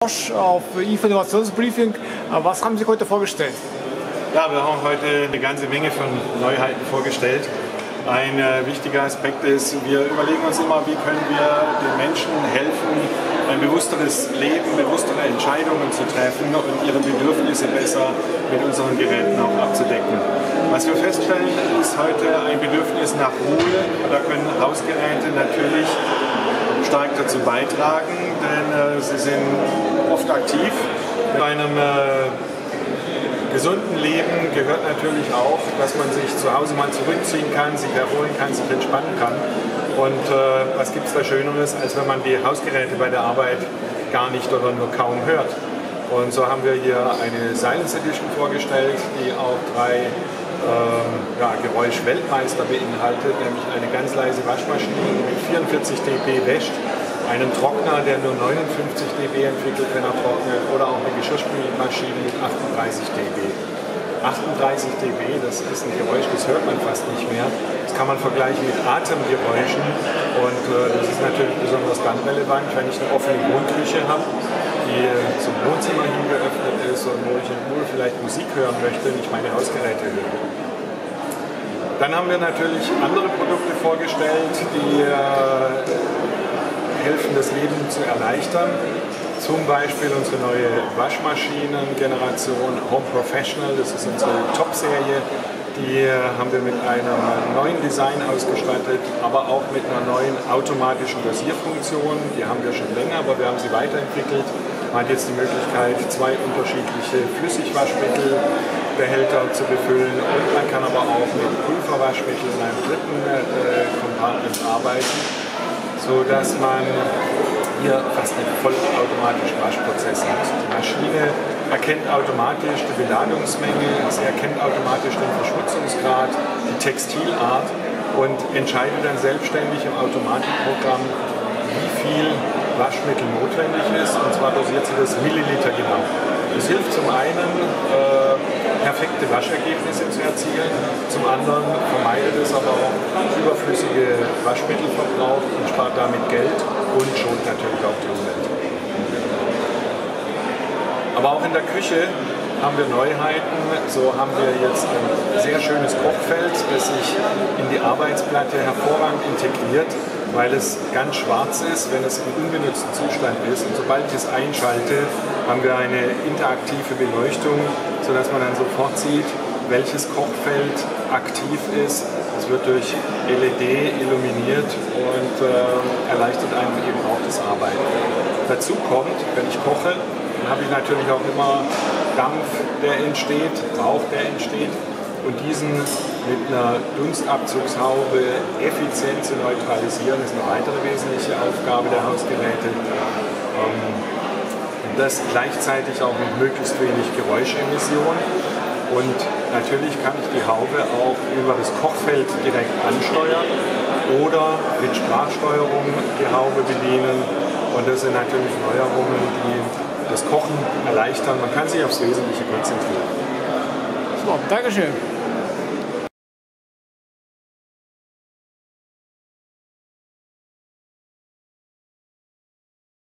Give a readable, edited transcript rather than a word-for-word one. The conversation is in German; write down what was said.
Auf IFA Innovationsbriefing. Was haben Sie heute vorgestellt? Ja, wir haben heute eine ganze Menge von Neuheiten vorgestellt. Ein wichtiger Aspekt ist, wir überlegen uns immer, wie können wir den Menschen helfen, ein bewussteres Leben, bewusstere Entscheidungen zu treffen und ihre Bedürfnisse besser mit unseren Geräten auch abzudecken. Was wir feststellen, ist heute ein Bedürfnis nach Ruhe. Da können Hausgeräte natürlich stark dazu beitragen, denn sie sind oft aktiv. Bei einem gesunden Leben gehört natürlich auch, dass man sich zu Hause mal zurückziehen kann, sich erholen kann, sich entspannen kann. Und was gibt es da Schöneres, als wenn man die Hausgeräte bei der Arbeit gar nicht oder nur kaum hört. Und so haben wir hier eine Silence Edition vorgestellt, die auch drei Geräusch-Weltmeister beinhaltet, nämlich eine ganz leise Waschmaschine, die mit 44 dB wäscht, einen Trockner, der nur 59 dB entwickelt, wenn er trocknet, oder auch eine Geschirrspülmaschine mit 38 dB. 38 dB, das ist ein Geräusch, das hört man fast nicht mehr. Das kann man vergleichen mit Atemgeräuschen und das ist natürlich besonders dann relevant, wenn ich eine offene Wohnküche habe, die zum Wohnzimmer hin geöffnet ist und wo ich in Ruhe vielleicht Musik hören möchte und ich meine Hausgeräte höre. Dann haben wir natürlich andere Produkte vorgestellt, die helfen, das Leben zu erleichtern. Zum Beispiel unsere neue Waschmaschinen-Generation Home Professional, das ist unsere Top-Serie. Die haben wir mit einem neuen Design ausgestattet, aber auch mit einer neuen automatischen Dosierfunktion. Die haben wir schon länger, aber wir haben sie weiterentwickelt. Man hat jetzt die Möglichkeit, zwei unterschiedliche Flüssigwaschmittelbehälter zu befüllen und man kann aber auch mit Pulverwaschmittel in einem dritten Compartment arbeiten, sodass man hier fast einen vollautomatischen Waschprozess hat. Die Maschine erkennt automatisch die Beladungsmenge, sie erkennt automatisch den Verschmutzungsgrad, die Textilart und entscheidet dann selbstständig im Automatikprogramm, wie viel Waschmittel notwendig ist, und zwar dosiert sie das Milliliter genau. Das hilft zum einen, perfekte Waschergebnisse zu erzielen, zum anderen vermeidet es aber auch überflüssige Waschmittelverbrauch und spart damit Geld und schont natürlich auch die Umwelt. Aber auch in der Küche haben wir Neuheiten. So haben wir jetzt ein sehr schönes Kochfeld, das sich in die Arbeitsplatte hervorragend integriert, weil es ganz schwarz ist, wenn es im ungenutzten Zustand ist. Und sobald ich es einschalte, haben wir eine interaktive Beleuchtung, sodass man dann sofort sieht, welches Kochfeld aktiv ist. Es wird durch LED illuminiert und erleichtert einem eben auch das Arbeiten. Dazu kommt, wenn ich koche, dann habe ich natürlich auch immer Dampf, der entsteht, Rauch, der entsteht. Und diesen mit einer Dunstabzugshaube effizient zu neutralisieren, ist eine weitere wesentliche Aufgabe der Hausgeräte. Das gleichzeitig auch mit möglichst wenig Geräuschemission. Und natürlich kann ich die Haube auch über das Kochfeld direkt ansteuern oder mit Sprachsteuerung die Haube bedienen. Und das sind natürlich Neuerungen, die das Kochen erleichtern. Man kann sich aufs Wesentliche konzentrieren. So, Dankeschön.